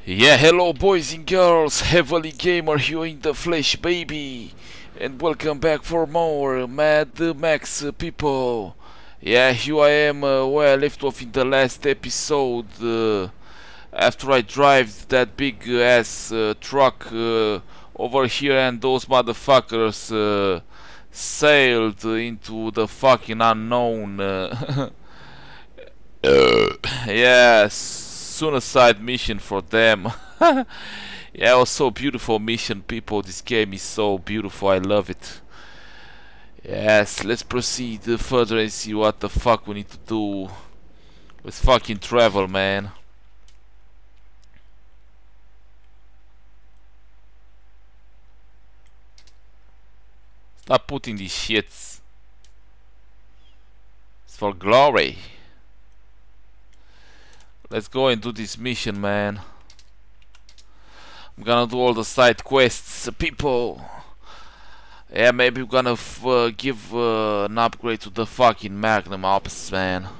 Yeah, hello boys and girls, HeavilyGamer here in the flesh, baby, and welcome back for more Mad Max people. Yeah, here I am where I left off in the last episode, after I drive that big ass truck over here and those motherfuckers sailed into the fucking unknown. Yeah, suicide mission for them. Yeah, it was so beautiful mission, people. This game is so beautiful. I love it. Yes, let's proceed further and see what the fuck we need to do. Let's fucking travel, man. Stop putting these shits. It's for glory. Let's go and do this mission, man. I'm gonna do all the side quests, people. Yeah, maybe we're gonna give an upgrade to the fucking Magnum Ops, man.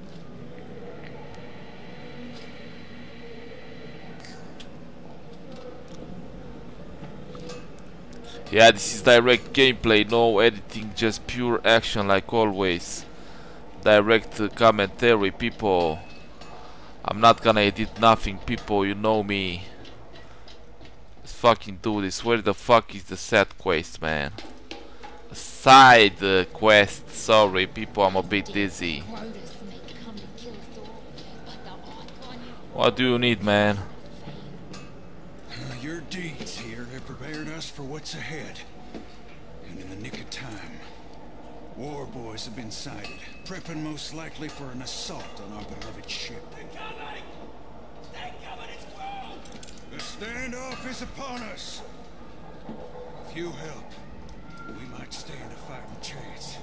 Yeah, this is direct gameplay, no editing, just pure action like always. Direct commentary, people. I'm not gonna edit nothing, people, you know me. Let's fucking do this. Where the fuck is the side quest, man? Side quest, sorry people, I'm a bit dizzy. What do you need, man? Your deeds here have prepared us for what's ahead. And in the nick of time. War boys have been sighted, prepping most likely for an assault on our beloved ship. The standoff is upon us. If you help, we might stand a fighting chance.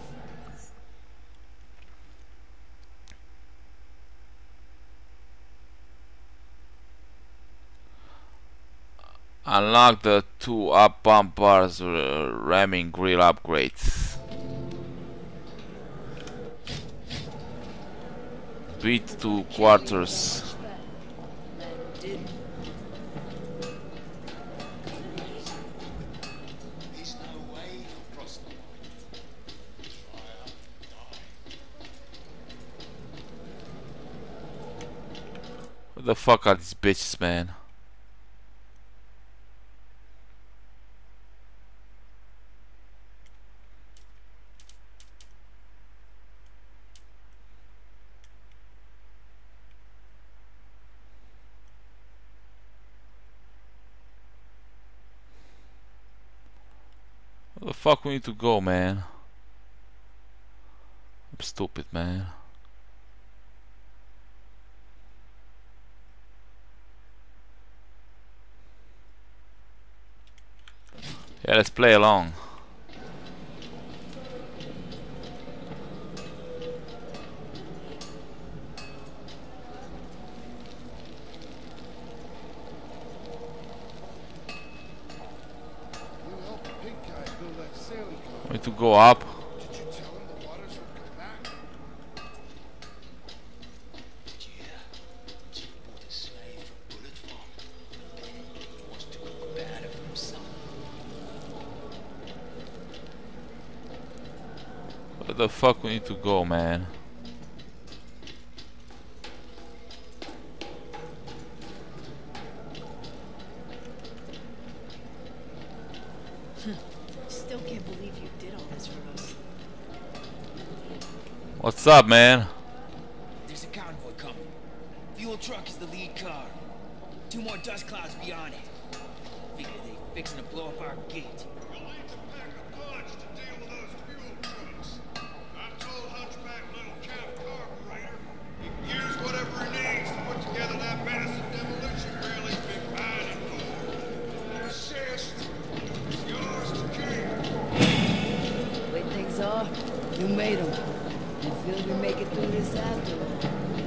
Unlock the 2 up pump bars ramming grill upgrades. Beat 2 quarters. What the fuck are these bitches, man? Where the fuck we need to go, man? I'm stupid, man. Yeah, let's play along. We need to go up. Where the fuck we need to go, man? Still can't believe you did all this for us. What's up, man? There's a convoy coming. Fuel truck is the lead car. 2 more dust clouds beyond it. Figure they fixing to blow up our gate. You'll need to pack a punch to deal with those fuel trucks. I've told Hunchback Little Cap Carburetor he can use whatever he needs to put together that massive demolition drill he's been pining for. Assist is yours to keep. The way things are, you made them. I feel we make it through this after all.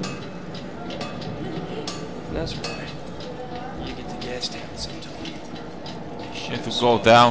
That's right. You get to gas down sometime. Need to go down.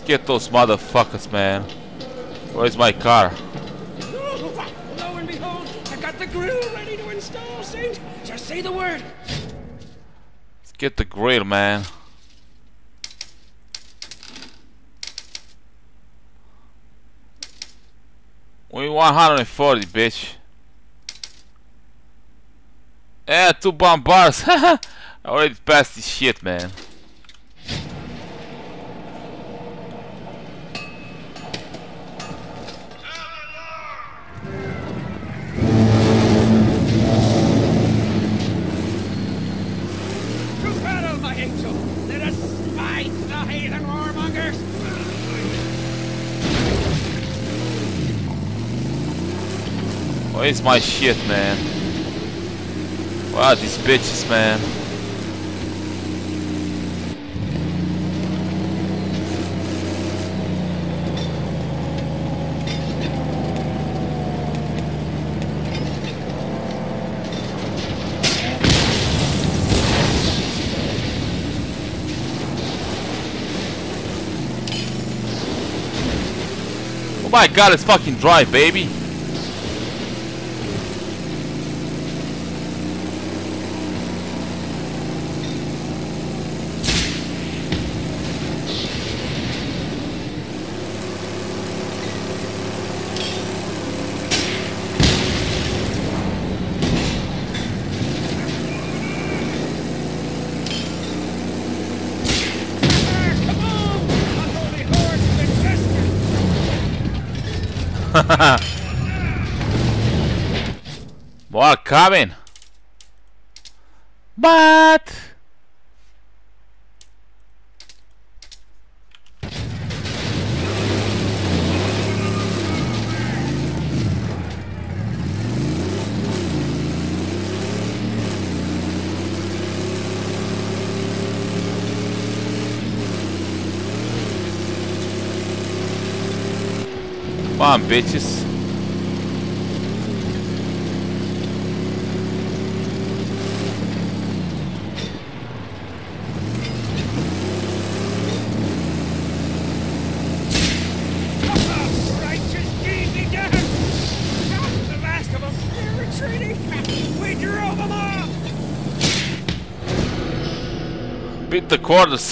Get those motherfuckers, man. Where's my car? Lo and behold, I got the grill ready to install, Saint. Just say the word. Let's get the grill, man. We 140, bitch. Yeah, 2 bomb bars. I already passed this shit, man. To battle, my angel. Let us fight the heathen warmongers. Where's my shit, man? Wow, these bitches, man. Oh my god, it's fucking dry, baby. More coming, but come on, bitches. Beat the quarters.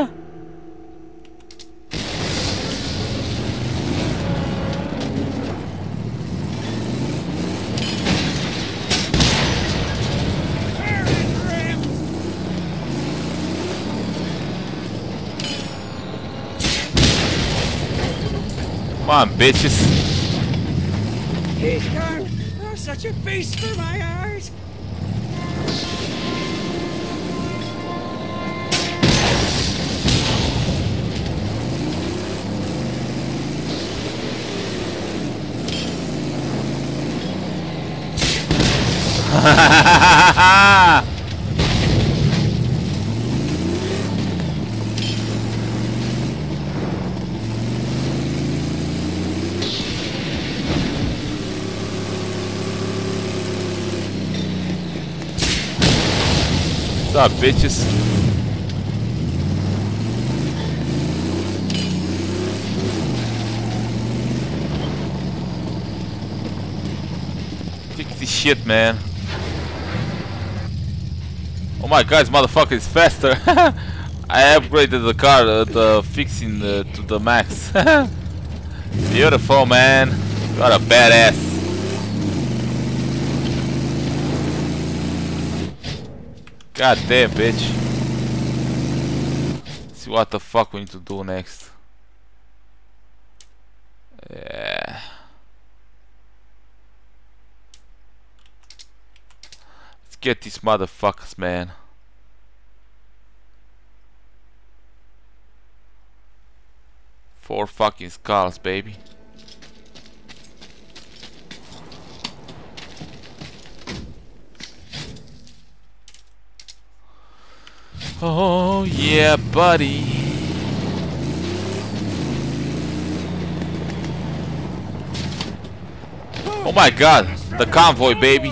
Come on, bitches. He's gone. Oh, such a feast for my eyes. What's up, bitches? Fix this shit, man. Oh my god, this motherfucker is faster. I upgraded the car, the fixing to the max. Beautiful, man. What a badass. God damn, bitch. See what the fuck we need to do next. Yeah. Let's get these motherfuckers, man. Four fucking skulls, baby. Oh yeah, buddy. Oh my god, the convoy, baby.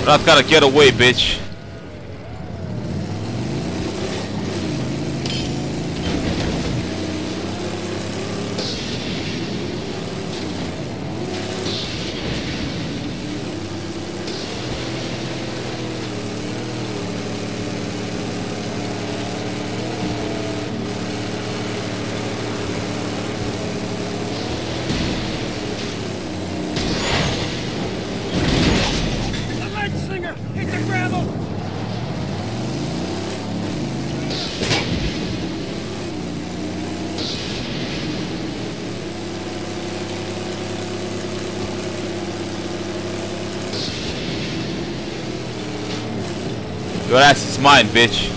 We're not gonna get away, bitch. Hit the gravel! Your ass is mine, bitch.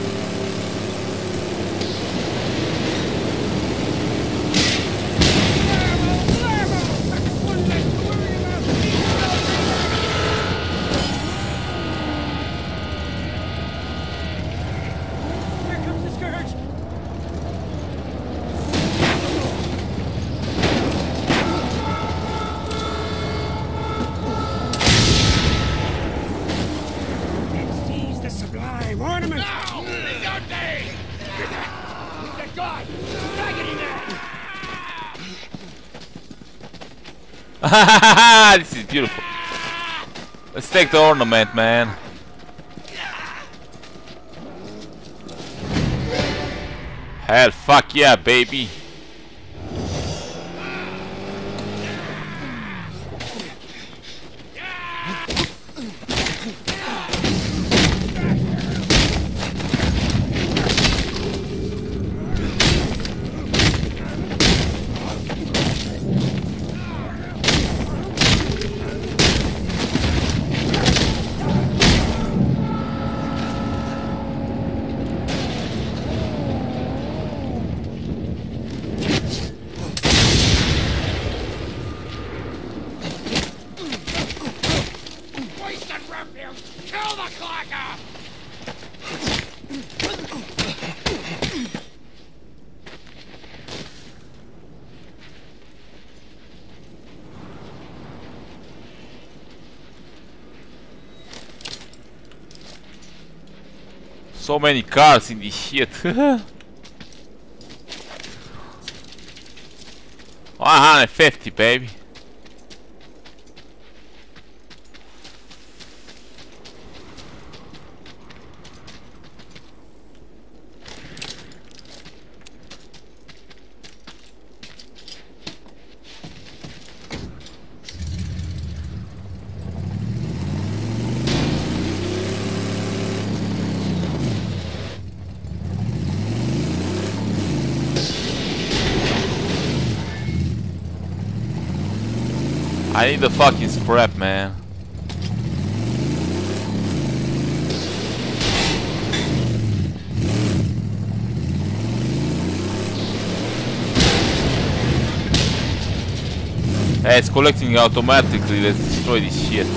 This is beautiful. Let's take the ornament, man. Hell, fuck yeah, baby. Kill the clacker! So many cars in this shit. 150, baby. I need the fucking scrap, man. Hey, it's collecting automatically. Let's destroy this shit.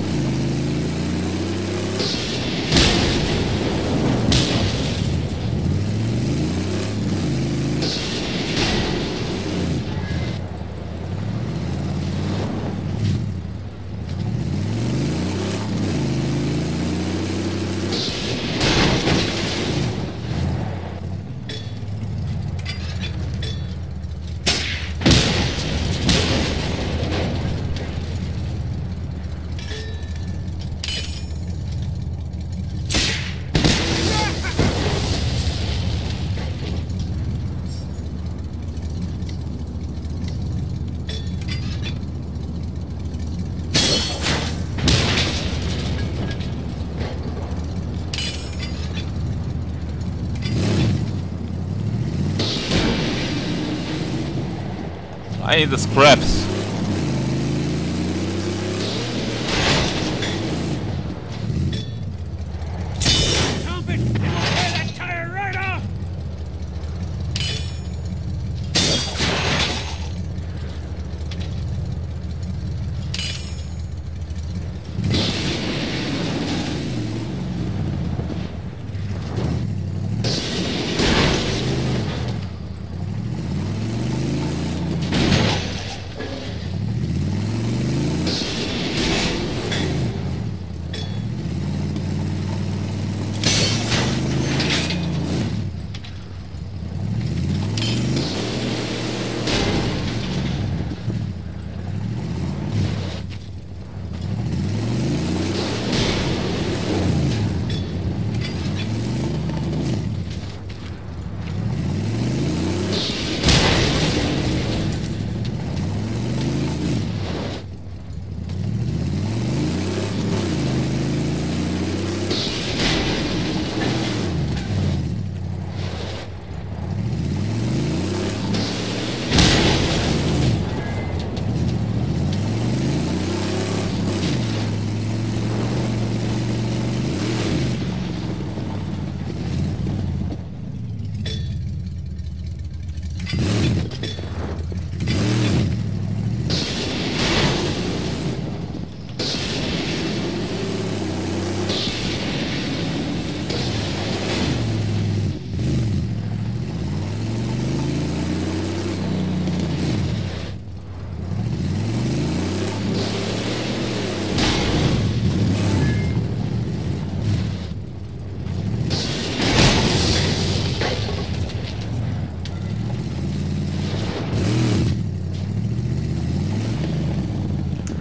I need the scraps. Dump it! It'll tear that tire right off!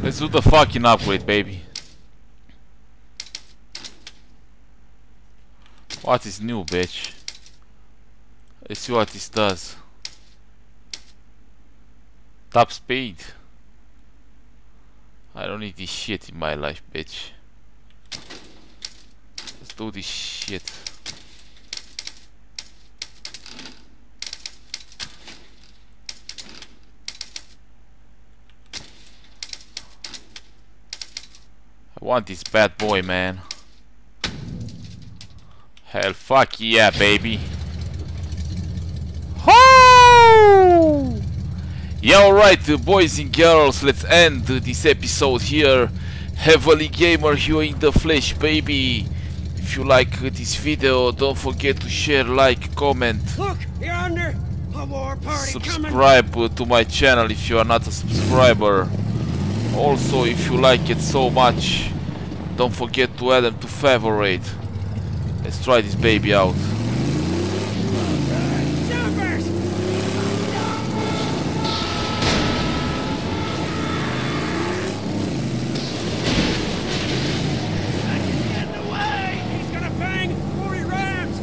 Let's do the fucking upgrade, baby. What is new, bitch? Let's see what this does. Top speed. I don't need this shit in my life, bitch. Let's do this shit. I want this bad boy, man. Hell, fuck yeah, baby. Ho! Yeah, alright, boys and girls, let's end this episode here. HeavilyGamer here in the flesh, baby. If you like this video, don't forget to share, like, comment. Look, yonder, a war party coming. Subscribe to my channel if you are not a subscriber. Also, if you like it so much, don't forget to add them to favorite. Let's try this baby out. Jumpers! Get in the way! He's gonna bang 40 rams!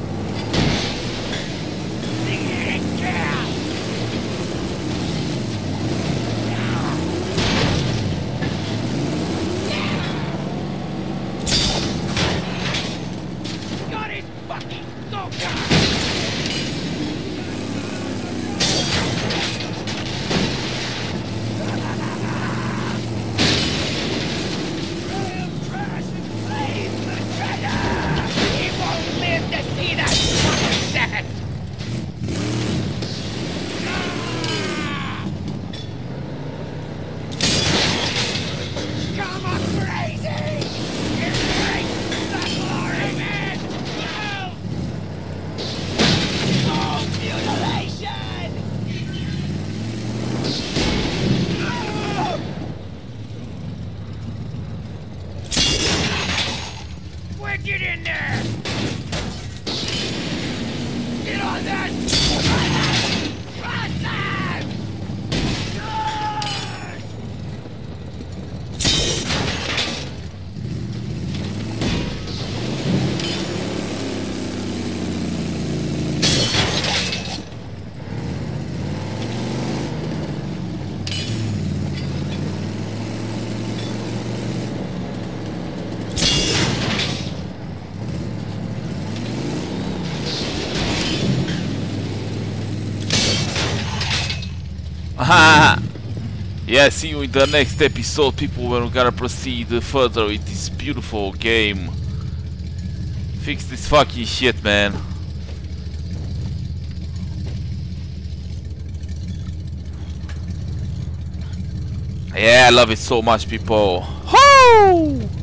Got it! Fucking go! Get in there! Get on that! Cross that! Yeah, see you in the next episode, people, when we're gonna proceed further with this beautiful game. Fix this fucking shit, man. Yeah, I love it so much, people. Ho!